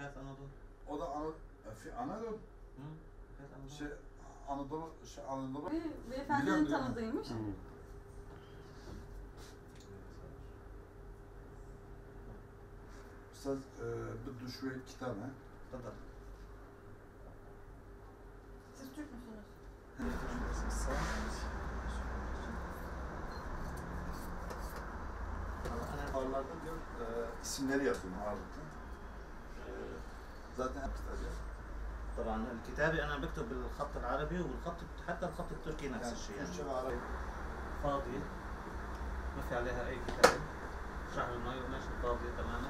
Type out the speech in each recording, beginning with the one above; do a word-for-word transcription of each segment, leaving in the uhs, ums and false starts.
Efes Anadolu. O da Anadolu. Anadolu. Hı? Efes Anadolu. Şey Anadolu, şey Anadolu. Beyefendinin tanıdığıymış. Ustaz, bir duş ve kitap ha. Tabii. Siz Türk müsünüz? Farlarda diyor e, isimleri yazıyorum ağırlıklı. E, zaten yaptılar. طبعا الكتابة أنا بكتب بالخط العربي والخط حتى الخط التركي نفس الشيء يعني فاضية ما في عليها أي كتابة شعر المي وماشي فاضية تماما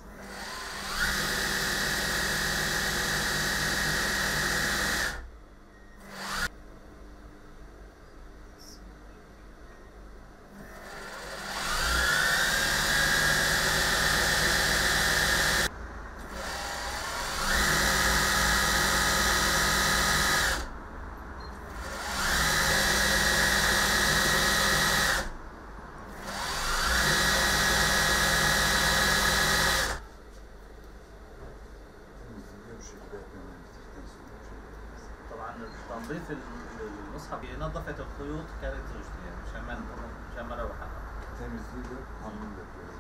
تنظيف المصحف نظفت الخيوط كانت زوجتي يعني مشان ما مشان ما اروح انا temizliği de hanım yapıyor.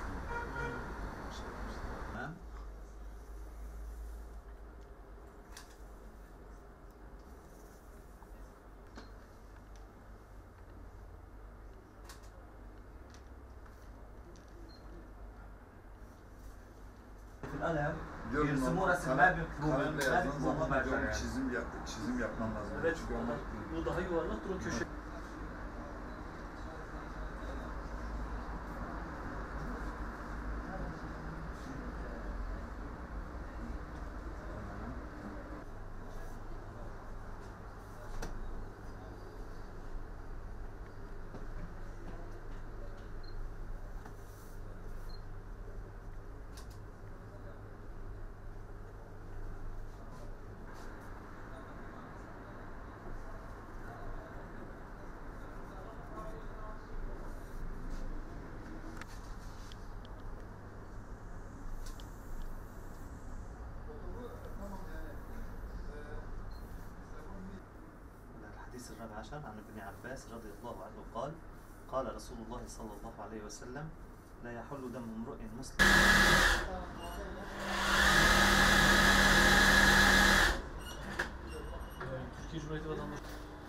تمام في القلم يرسموا رسم ما بيكتبوه ما بيكتبوه مباشر يعني çizim yap, çizim yapman lazım. Evet, Çünkü onlar bu daha yuvarlaktır o köşe. الحديث الرابع عشر عن ابن عباس رضي الله عنه قال قال رسول الله صلى الله عليه وسلم لا يحل دم امرئ مسلم Türkiye Cumhuriyeti vatandaşı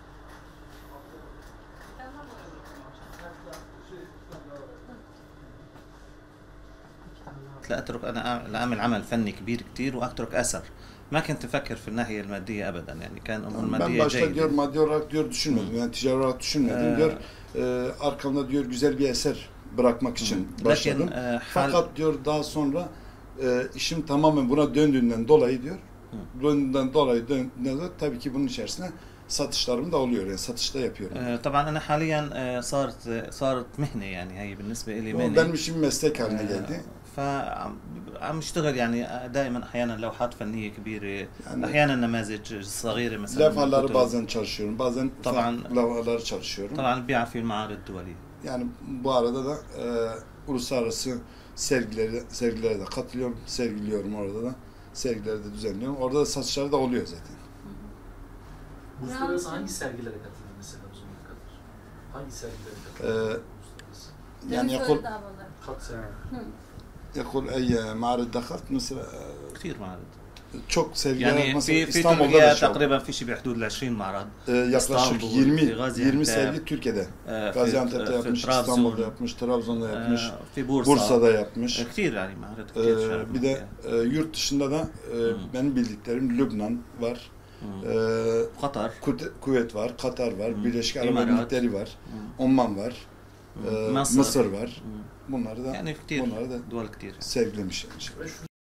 لا اترك انا اعمل عمل فني كبير كتير واترك اثر ما كنت افكر في الناحيه الماديه ابدا يعني كان امور ben ماديه başta جيده diyor maddi olarak diyor düşünmedim. Yani ticari olarak düşünmedim Ee, diyor. E, arkamda diyor güzel bir eser bırakmak için başladım. لكن e, hal Fakat diyor daha sonra e, işim tamamen buna döndüğünden dolayı diyor. Döndüğünden dolayı döndüğünden dolayı tabii ki bunun içerisine satışlarım da oluyor. Yani satışta yapıyorum. طبعا انا حاليا صارت صارت مهنه يعني هي بالنسبه لي O مهنه benim için meslek haline geldi. فعم عم اشتغل يعني دائما احيانا لوحات فنيه كبيره يعني احيانا نماذج صغيره مثلا levhaları bazen çalışıyorum. Bazen طبعا levhaları çalışıyorum. طبعا ببيع في المعارض الدوليه Yani bu arada da e, uluslararası sergilere, sergilere de katılıyorum, sergiliyorum orada da. Sergileri de düzenliyorum. Orada da satışları da oluyor zaten. Uluslararası hangi sergilere katıldın mesela o zamana kadar? Hangi sergilere katıldın? Ee, yani يقول Kat sergi. يقول أي معرض دخلت مثلا كثير معارض çok sergiler يعني mesela في في İstanbul'da تركيا da şey oldu. تقريبا في شيء بحدود ال عشرين معرض Ee, yaklaşık İstanbul, yirmi في yirmi غازيانتep, sergi Türkiye'de. في Gaziantep'te في yapmış, طرابزون İstanbul'da yapmış, Trabzon'da yapmış, في بورصة Bursa'da yapmış. كثير يعني معارض كثير Ee, شارك bir de e, yurt dışında da e, benim bildiklerim Lübnan var, e, قطر Kuvvet- Kuvvet var, Katar var, Hmm. Birleşik Arap İmarat. Emirlikleri var, Oman var, e, Mısır. Mısır var. Bunları da يعني كثير bunları da دول كثير sergilemiş yani.